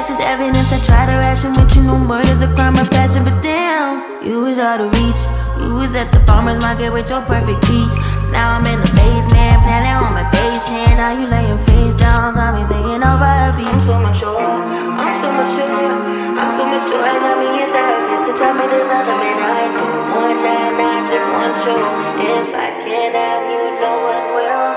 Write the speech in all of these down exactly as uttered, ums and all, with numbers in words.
facts is evidence. I try to ration with you, no murder's a crime of passion. But damn, you was out of reach. You was at the farmer's market with your perfect peach. Now I'm in the basement, planning on my patient. Now you laying face down, got me singing over a beat. I'm so mature, I'm so mature, I'm so mature. I got me a therapist to tell me there's other men I know. One night, I just want you. If I can't have you, no one will.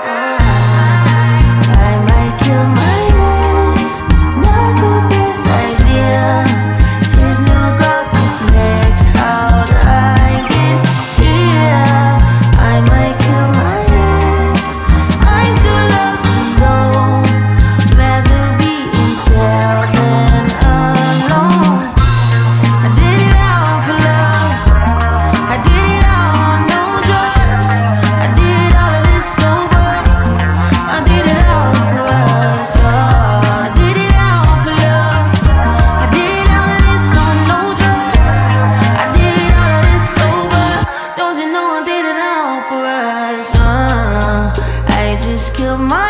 I might kill my ex, not the best idea. His new girlfriend's next, how do I get here? I might kill my ex, I still love him though. Rather be in jail than alone. I did it all for love, I did it all, no drugs. I did all of this sober, I did it all for us. Oh, I did it all for love, I did all of this on no drugs. I did all of this sober, don't you know I did it all for us. uh, I just killed my